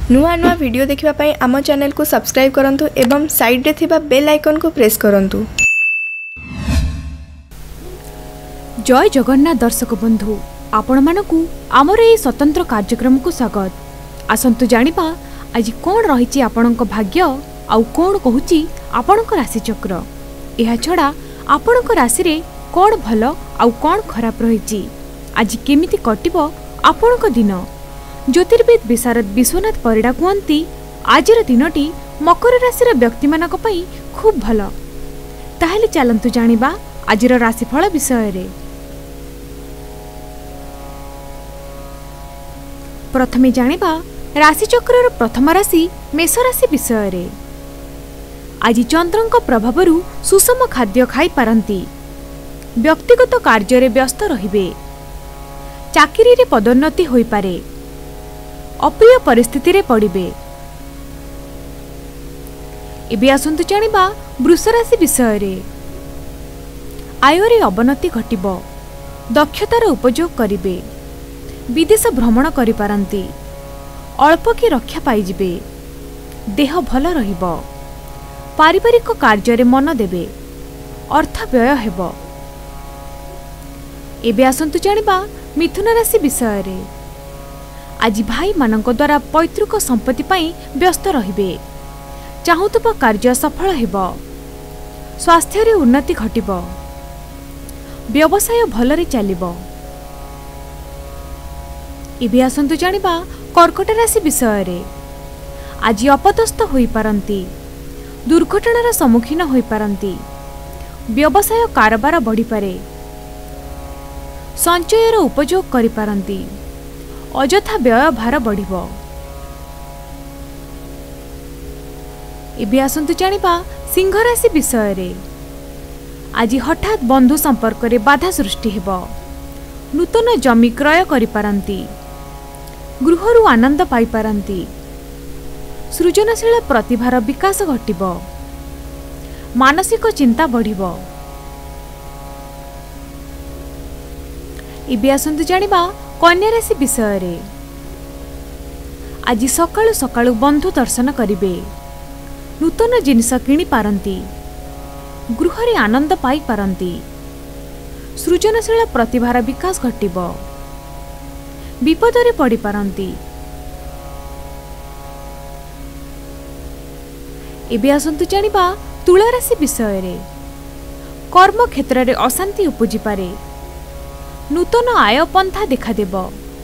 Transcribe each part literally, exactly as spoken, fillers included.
नुआ नुआ वीडियो देखिबा पई आम चैनल को सब्सक्राइब करंतु एवं साइड रे थिबा बेल आइकन को प्रेस करंतु। जय जगन्नाथ दर्शक बंधु आपण मानकु आमर ए स्वतंत्र कार्यक्रम को स्वागत। आसंतु जानिबा आज कोन रहिछि आपणक भाग्य आउ कोन कहूछि आपणक राशि चक्र। एहा छडा आपणक राशि रे कोन भलो आउ कोन खराब रहिछि, आज केमिति कटिबो आपणक दिन। ज्योतिर्विद विशारद विश्वनाथ परिडा कहती आजिर दिनटी मकर राशि व्यक्ति मानक पई खूब भलो। ताहेले चलंतु जानिबा आजिर राशिफल विषय रे। प्रथमे जानिबा राशिचक्र प्रथम राशि मेष राशि विषय रे। आज चंद्रंक प्रभावरु सुषम खाद्य खाई पारंती। व्यक्तिगत कार्य रे व्यस्त रहिबे। चाकरी रे पदोन्नति होई पारे। अप्रिय परिस्थिति रे पड़िबे। एबे आसंतु जानिबा वृष राशि विषय रे। आय रे अवनति घटिबो। दक्षतार उपयोग करिबे। विदेश भ्रमण करि पारंती। अल्प की रक्षा पाई जिबे। देह भल रहिबो। पारिवारिक कार्य रे मन देबे। अर्थ व्यय हेबो। एबे आसंतु जानिबा मिथुन राशि विषय रे। आज भाई मानक द्वारा पैतृक संपत्ति पाई व्यस्त रहिबे। चाहुतुब कार्य सफल हेबो। स्वास्थ्य रे उन्नति घटिबो। व्यवसाय भलरे चलिबो। एबे आसंतु जानिबा कर्कट राशि विषय रे। आज अपदस्थ होई पारंती। दुर्घटनार सम्मुखीन होई पारंती। व्यवसाय कारोबार बढ़ी पारे। संचयर उपयोग करि पारंती। अजथा व्यय भार बढ़िबो। एबे आसंतु जानिबा सिंह राशि विषय रे। आज हठात बंधु संपर्क रे बाधा सृष्टि हेबो। नूतन जमी क्रय करि पारंती। गृहरु आनंद पाई पारंती। सृजनशील प्रतिभार विकास घटिबो। मानसिक चिंता बढ़िबो। एबे आसंतु जानिबा कन्या राशि विषय रे। आज सकाळु सकाळु बंधु दर्शन करिबे। नूतन जिनिस किनि पारंती। गृह रे आनंद पाई पारंती। सृजनशील प्रतिभार विकास घटिबो। विपद रे पड़ी पारंती। एबे आसंतु जानिबा तुला राशि विषय रे। कर्म क्षेत्र रे अशांति उपजी पारे। नूतन आय पंथा देखा देबो।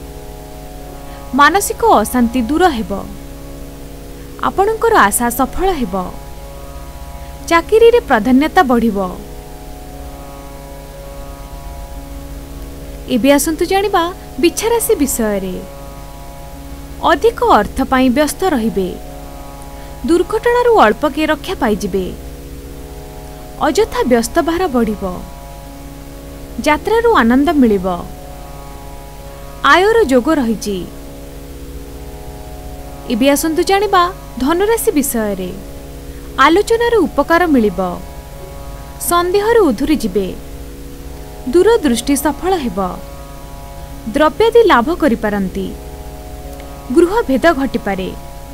मानसिक अशांति दूर हेबो। आपणकर आशा सफल हेबो। चाकरी रे प्राधान्यता बढ़िबो। एबे आसंतु जानिबा बिच्छा राशि विषय रे। अधिक अर्थ पाई व्यस्त रहिबे। दुर्घटनारू अल्प के रक्षा पाई जिबे। अजथा व्यस्त भार बढ़िबो। यात्रारू आनंद मिलिबो। आयर जोग रहिछि। एबे आसंतु जानिबा धनुराशि विषय रे। आलोचनार उपकार मिलिबो। संदेहरु उधुरी जिबे। दूरदृष्टि सफल हेबो। द्रव्यादि लाभ करि पारंती। गृह भेद घटि पारे।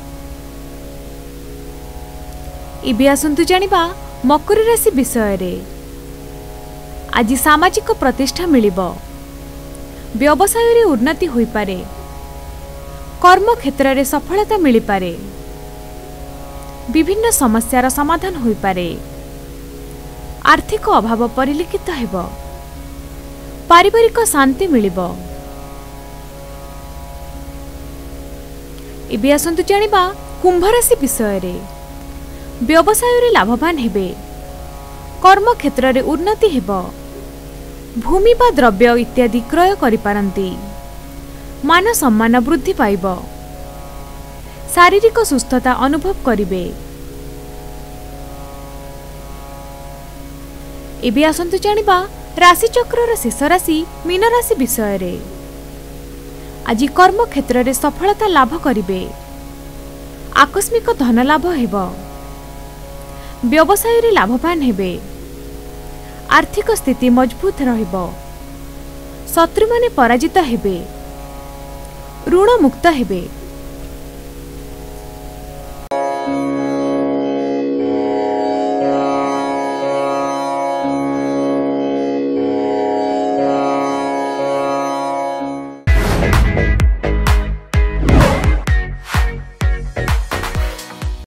एबे आसंतु जानिबा मकर राशि विषय रे। आज सामाजिक प्रतिष्ठा मिलिबो। व्यवसाय रे उन्नति होई पारे। कर्म क्षेत्र रे सफलता मिली पारे। विभिन्न समस्यार समाधान होई पारे। आर्थिक अभाव परिलक्षित हेबो। पारिवारिक शांति मिलिबो। एबे आसंतु जानिबा कुंभ राशि विषय रे। व्यवसाय रे लाभवान हेबे। कर्म क्षेत्र रे उन्नति हेबो। भूमि बा द्रव्य इत्यादि क्रय करि पारंती। मान सम्मान वृद्धि पाइबो। शारीरिक सुस्थता अनुभव करिबे। एबे आसंतु जानिबा राशिचक्र शेष राशि मीन राशि विषय रे। आज कर्म क्षेत्र रे सफलता लाभ करिबे। आकस्मिक धन लाभ हेबो। व्यवसाय रे लाभवान हेबे। आर्थिक स्थिति मजबूत रहिबो। शत्रु माने पराजित हेबे। ऋण मुक्त हेबे।